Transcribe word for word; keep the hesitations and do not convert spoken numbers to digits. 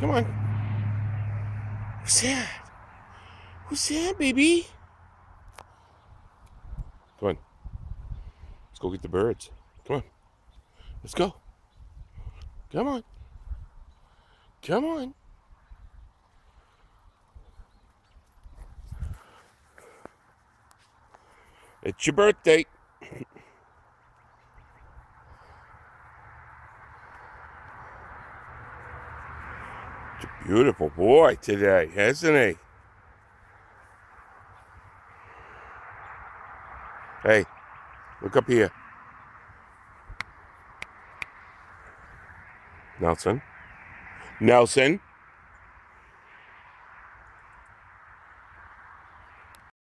Come on. Who's that? Who's that, baby? Come on. Let's go get the birds. Come on. Let's go. Come on. Come on. It's your birthday. It's a beautiful boy today, isn't he? Hey, look up here. Nelson. Nelson.